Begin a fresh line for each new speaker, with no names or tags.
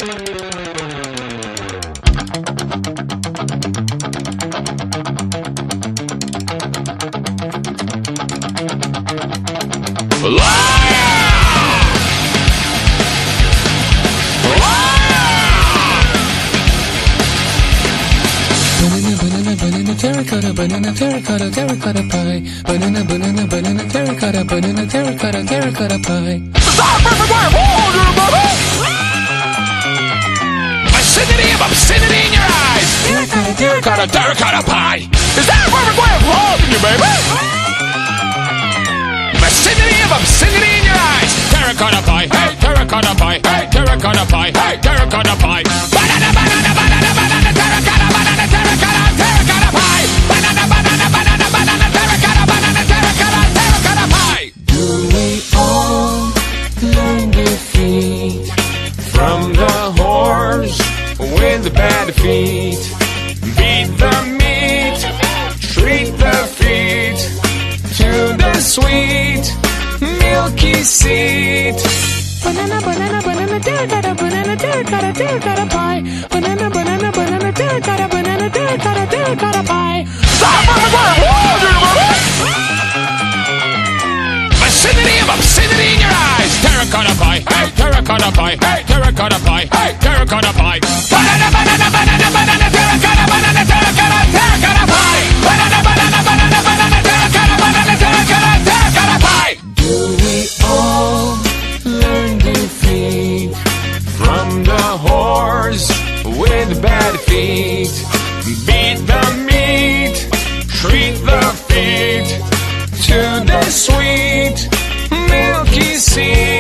Terracotta, banana, terracotta, terracotta pie. Banana, banana, banana, terracotta, banana, terracotta, terracotta pie.
Stop everywhere! Hold your bubble! Vicinity of obscenity in your eyes! Terracotta, terracotta, terracotta pie! Is that a perfect way of holding you, baby? Vicinity of obscenity in your eyes! Terracotta pie! Hey, terracotta pie! Hey, terracotta pie! Hey, terracotta pie! Banana, banana, banana, banana, terracotta, banana, terracotta, terracotta pie! Banana, banana, banana, banana, terracotta, banana, terracotta, terracotta pie!
Do we all learn defeat from the horse with the bad feet? Beat the meat, treat the feet to the sweet, milky seed.
Banana, banana, banana, terracotta, banana, terracotta, terracotta pie. Banana, banana, banana, terracotta, banana, terracotta, terracotta pie.
Stop everywhere! Hold your bubble! Vicinity of obscenity in your eyes! Terracotta pie! Hey, terracotta pie! Hey, terracotta pie! Hey, terracotta pie! Banana, banana, banana, banana, terracotta, banana, terracotta, terracotta pie! Banana, banana, banana, banana, terracotta, banana, terracotta, terracotta pie!
Do we all learn defeat from the horse with bad feet? Beat the meat, treat the feet to the sweet, milky seed.